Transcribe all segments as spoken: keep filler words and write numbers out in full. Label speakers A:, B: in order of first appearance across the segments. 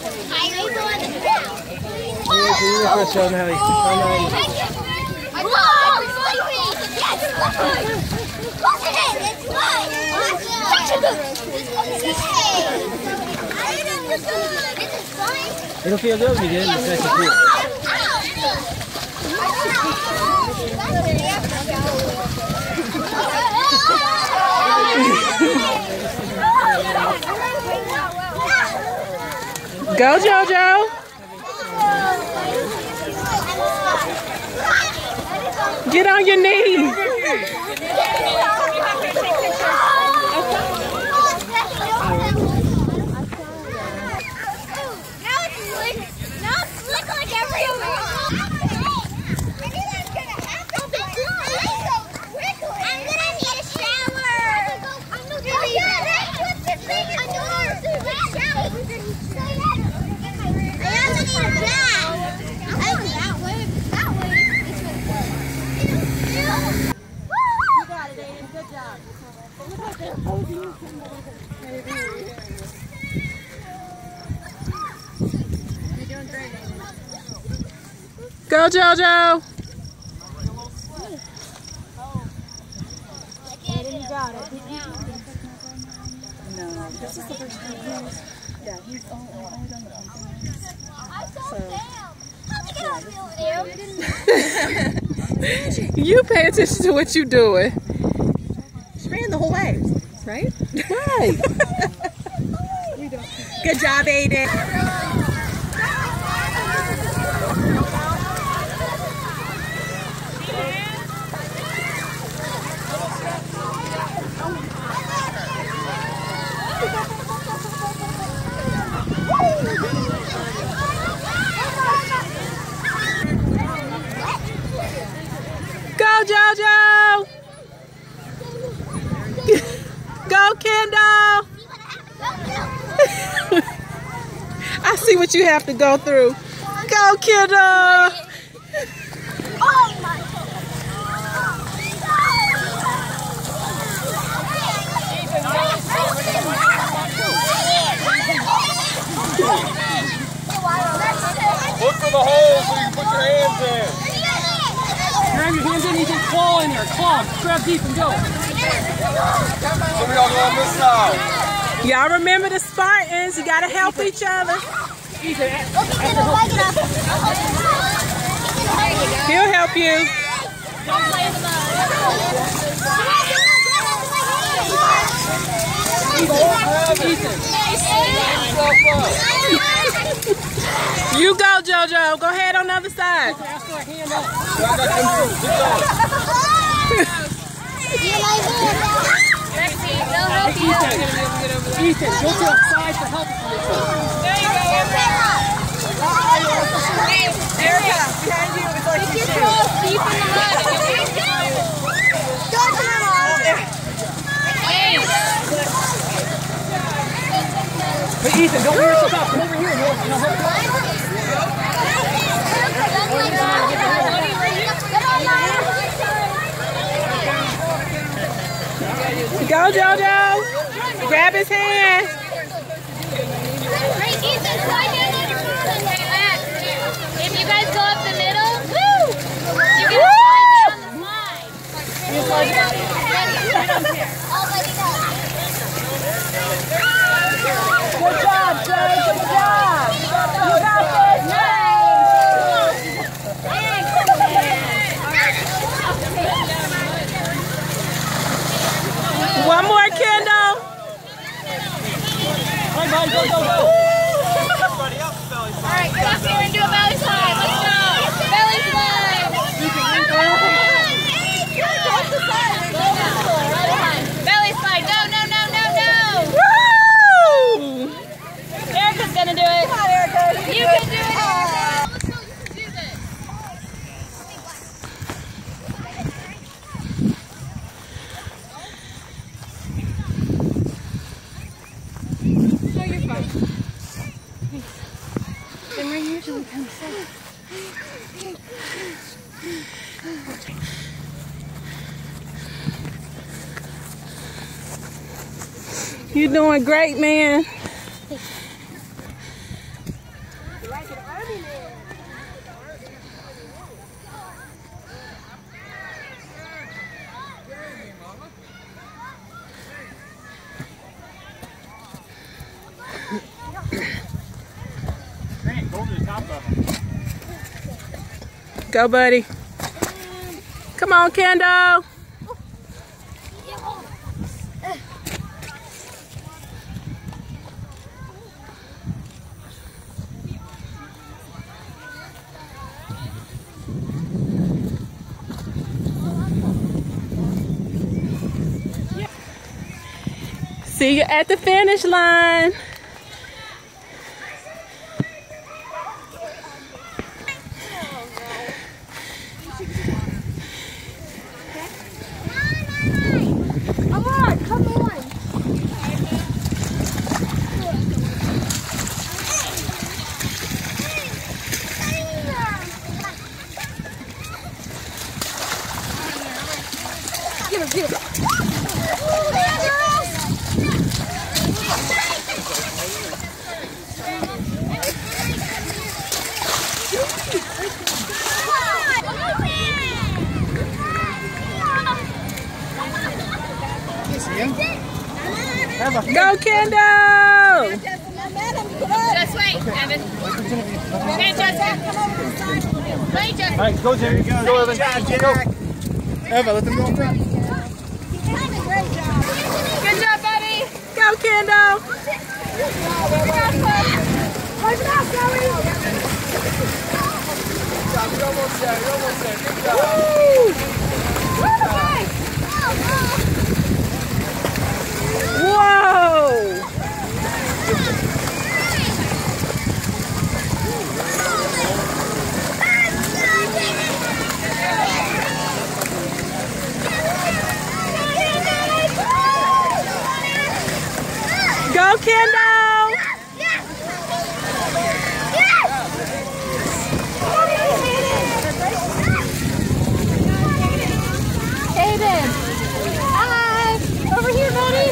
A: Show them how you It'll feel good when you get in the second pool.
B: Go, JoJo. Get on your knees. Go, JoJo.
C: You got it. No, this is the first time he's, yeah, he's all, all done the pumpkin. So,
B: You pay attention to what you're doing.
C: she ran the whole way, right?
B: Right.
C: Good job, Aiden.
B: Go, JoJo. Go, Kendall. I see what you have to go through. Go, Kendall.
D: Oh my
A: Look for the hole so you can put your hands in.
E: Grab your hands in, you can claw in there. Claw. Grab deep and go.
A: So we all go on this side.
B: Y'all remember the Spartans. You got to help each other. He'll help you. You go, JoJo. Go ahead on the other side.
E: Ethan, go to the side for help.
D: There you go.
C: Erica, behind you, it's like you shoot.
D: Deep in the mud. Go to my mom.
E: Hey, Ethan, don't wear yourself out. Come over here and help. You know, help.
B: Go, JoJo. Grab his hand.
D: If you guys go up the middle, woo! You can slide down the slide.
C: Good job, Jay. Good job. You got this. Nice.
B: One more, Kendall.
E: All right, go, go, go.
D: Alright, get up here and do a belly slide. Let's go. Belly slide. Belly slide. Go, no, no, no, no.
B: Woo!
D: Erica's gonna do it.
C: Come on, Erica.
D: You can do it, Erica. Do this.
C: No, you're fine. And we're usually kind of safe.
B: You're doing great, man. Go, buddy. Come on, Kendall. See you at the finish line.
C: Come on, come on. Give it, give it.
B: Go, Kendall!
D: Just wait, Evan. Okay, Justin. Wait, Justin.
A: All right, go, Jerry. Go, go Evan. Jack, Jack. Eva, let them go in front.
D: Good job, buddy.
B: Go, Kendall!
C: Close it out, Zoe.
A: You're almost there. You're almost there. Good job.
B: Whoa! Go, Kendall!
D: Aiden. Hi. Over here, buddy.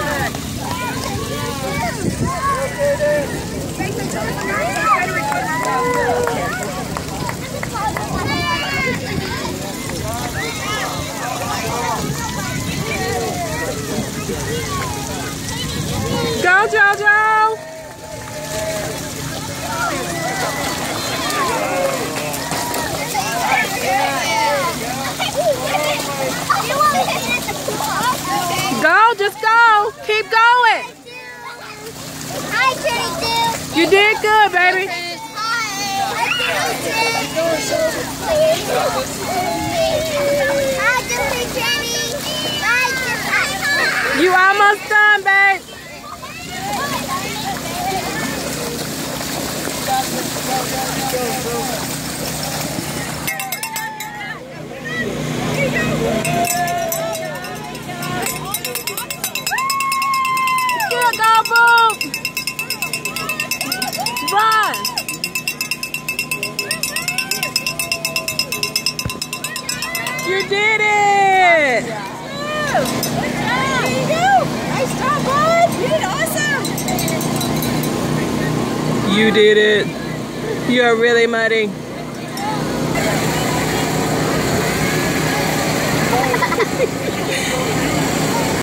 B: Go, Jojo! Go, just go. Keep going.
C: Hi, Teddy.
B: You did good, baby. You almost done, babe. Good, go, Boop. Run. You did it.
C: Nice job, bud. You did awesome.
B: You did it. You're really muddy.